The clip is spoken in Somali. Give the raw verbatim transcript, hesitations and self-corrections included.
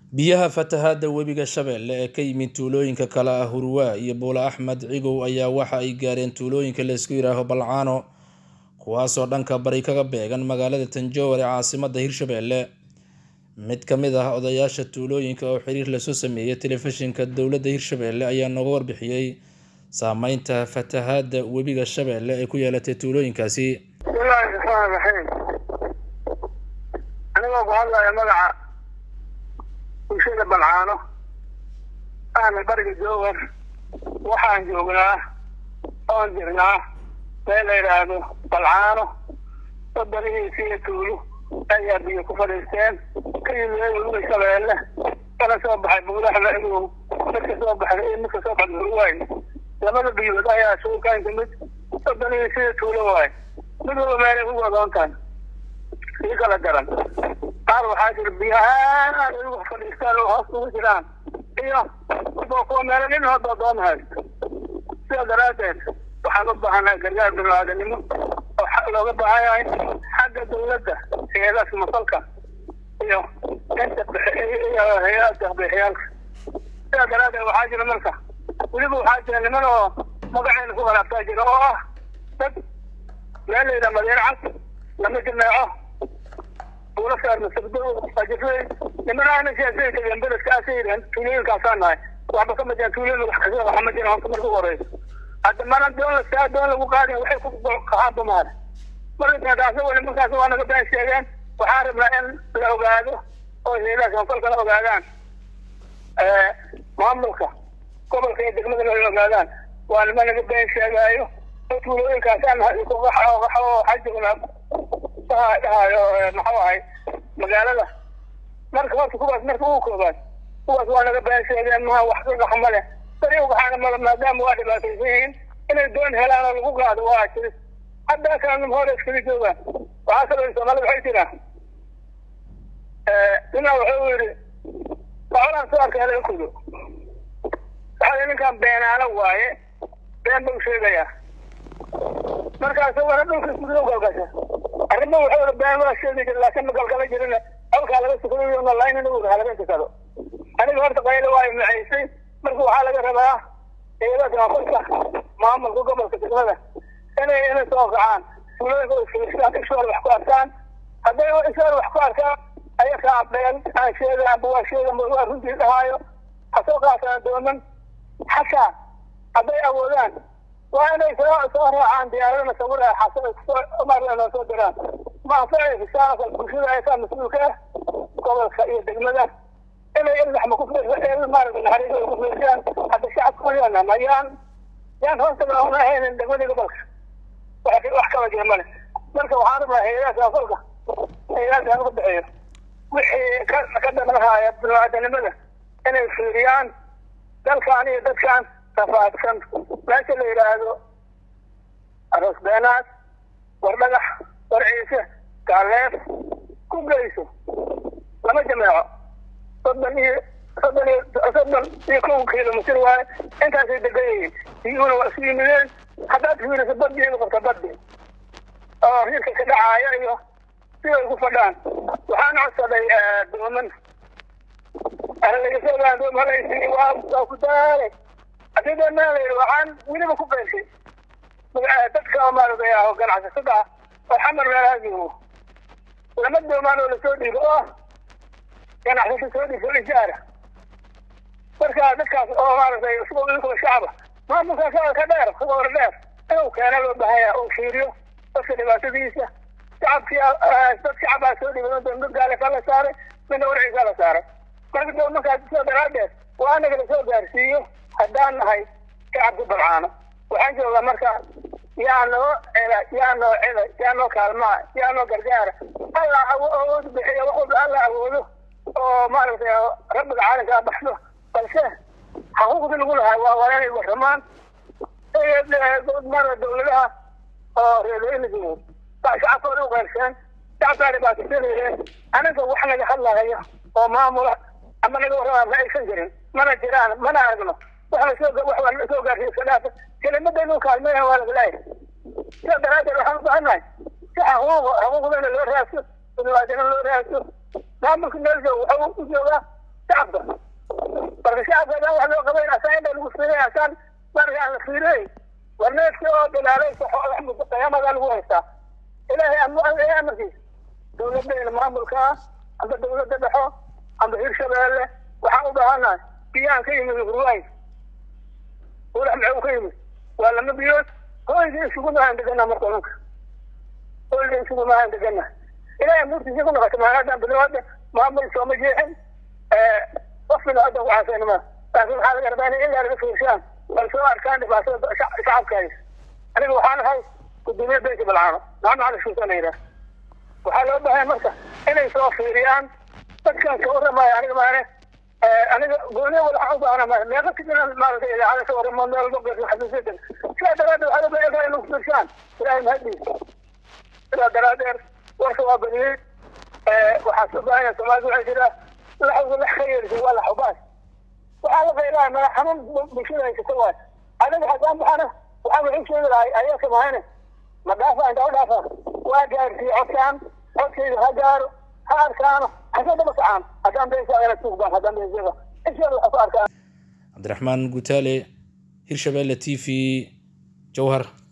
biyaha fatahaada webiga Shabeelle ee ka yimid tuulooyinka kala ah Hurwa iyo Buula Axmed Cigow ayaa waxa ay gaareen tuulooyinka la isku yiraahdo Balcaano kuwaas oo dhanka bari kaga beegan magaalada Tanjawar ee caasimadda Hirshabeelle. mid ka mid ah odayaasha tuulooyinka oo xiriir la soo sameeyay telefishinka dowladda Hirshabeelle ayaa nooga warbixiyay saameynta fatahaada webiga Shabeelle ee ku yeelatay tuulooyinkaasi. aniga waxaan magaca bulshada Balcaano aan bariga joogan waxaan joognaa oon jirnaa meel la yiraahdo Balcaano oo barigiisa tuulo ayaa biyo ku fadhiisteen ka yimid webiga Shabeelle kana soo baxay Buula Axmed Cigow marka soo baxay marka soo baxay Hurwa labada biyood ayaa soo ka yimid oo barigiisa tuulo waay mid walba meel ugu wadoontaan si kala daran qaar waxaa jira biyaha ugu fadhiistaan oo hoos ugu jiraan iyo kuwa meel in hada doonhay sida daraadeed waxaan u baahanahay gargaar bini'aadanimo oo xaq looga baahan yahay xagga dowladda hay'adaha samafalka iyo inta iyo hay'adaha bixiyaalka sida daraadeed waxaa jira marka weliba waxaa jira niman oo magaceena ku walaabtaa jira oo ah dad meel layidhaha madiina cad lama jirnaaco ولا صار نسبته فجفه لما أنا شيء زي كذا بلد كأسير تولين كاسانة وعم بكم جان تولين وحكي وحمد جان هم كمرة قريب هذا ما ندون الساعة دون وقاري وحيكم كهاب مار مرة كذا سوى لما كاسوا أنا قبل شيئين وحارب لأن لو قادوا أو هنا كان كل كلام قادان معاملك قبل كي يدخل لو قادان وأنا ما نقبل شيئين تولين كاسانة يكون رحوا رحوا حجنا maxay magaalada marka horta kuwaas marka uu kooban kuwaas waa naga baahanayeen ma wax ka dhaxmale tani waxaan ma maadaama waa dhibaatayeen inay doon helaan oo lagu qaado waa jirin hadda kan hore iska joogaan waxa kale Soomaaliya waxay tiraa ee ina wuxuu yiri waxaan soo arkay kudo waxa ninkan beenaala waaye been buu sheegayaa markaas waa dhulka isku go'gaashay arrimo wuxuu been waa sheegay laakiin ma galgala jirina halka laga sugayo in line inuu halaga kado aniga horta qaylo waa macaysay marka waxa laga rabaa eedada qofka maamulka gobolka degmada inay inay soo qacaan suulayga oo fiirsaan isoo wax ku arkaan haday oo isoo wax ku arkaan ayaga abdeen aan sheegay abu waa sheegay ma waa runtii dhahaayo hasoo qaataan dooman xataa haday awoodaan waa inay soo raacaan diyaarada sawir ah xasoo umar inay soo diraan ma faa'iido isaga bulshada ay ka mas'uulka gobolka iyo degmada inay ilaax ma ku fiirsan maarka naxariis ku fiirsan hada shacabku yana ma yaan yaan horta ma ahayn degmada gobolka waxa wax kala jira male marka waxaan rabaa hay'adaha gobolka hay'adaha ku bixiyo wixii ka ka dhammaanaya bini'aadanimada inay fiiriyaan dalkan iyo dadkan tafaadkan meesha la yiraahdo aroos beenaad wardagax warciise kaaleef ku geyso lama jameeco soddon iyo soddon iyo soddon iyo kow kiiloomitir waaye intaasay degan yihiin biyuhuna waa isu yimideen haddaad fiiriso baddiina qabta baddi oo riirka ka dhacaayo iyo siday ugu fadhaan waxaan codsaday dooman laga soo gaadho malaysi waa ku daaray hadii meel waxaan weliba ku beeshay dadka Soomaaliyeed oo ganacsatada oo xamar raadiyo lama doomaan oo la soo dhigo oo ganacsatada soo dhigo ijaara marka dadkaas oo maaragtay isku dhulka shacaba ma muka ka dheer oo dheer oo kana loo baahan oo fiiriyo dadka dhibaatadiisa shacabkii dadka shacaba soo dhigo dad gaale kala saaray min warciisa la saaray marka doomanka soo daraadeed waa anaga la soo gaarsiiyo haddaan nahay shacabka Balcaano waxaan joogaa marka yaano yaano yaano kaalma yaano gargaar alla awood bixiyo waxa alla awoodo oo maaragtay rabbiga caalamka baxdo balse xuquuqda lagu lahaa waa wareey warmaan ee mar dawladaha oo reelaynayo shacabka u qeyrsan shacabka dhibaatooyinka anaga wax laga hadlayo oo maamul ama laga warrama aysan jirin mana jiraan mana aragno waxa soo waxa soo gaarsiin salaada kelimada inuu kaalmeeyo waa laga leeyahay sida daraadeed waxaan u baahanahay si xuquuq xuquuqda loo raadso bini'aadamada loo raadso maamulka meel jooga waxa uu joogaa shacabka marka shacabka dhan wax loo qabayn asaan inta lagu fiiray asaan marka aan la fiiray warneedka oo dalaalay wax muddo qiyaamada lagu haystaa ilaahay ama amarkiis dowladda maamulka amba dowladda dhexe amba hirshabeelle waxaan u baahanahay biyaan ka yimid ruwaay walax maxuu ka yimid waa lama biyood hooyga isugu mahaan degana marka ninka hooyga isugu mahaan degana ilaahay murtiisa ku noqotay maanadan bilowda maamul soo ma jeexin qofna hadda ku caasayna ma laakiin waxaa laga rabaa in laga fiirshaan bal soo arkaan dhibaatada shacabkaas aniga waxaan ahay gudoomiye beesha balcaano maxamed cali shuutaan ayra waxaa loo baahay marka inay soo fiiriyaan dadkan ka warramaya aniga maane aniga gooni wala waxaan u baahanahay meeqa kidina maaragtay idaacada ka warramo meel boqorka xasuusidan sidaa daraaddeed waxaa loo baahay inay fiirshaan ilaahay mahadiis sidaa daraaddeed warka waa badiyey waxaa soo baahaya soomaalida waxay jiraa laxawga la khayriso waa la xubaas waxaa la khayraa madax xanuun bulshada haysata waay aniga haddaan baxana waxaa wixii sheegi lahay ayaa ka mahayne ma dhaafa inta u dhaafa waa gaarsiiye codkaan codkayda ha gaaro ha arkaano hase daba kacaan haddaan beeshaagana suuqbaan haddaan beeshaga insha allah ku arkaan cabdiraxmaan gutaale hirshabeelle t v jowhar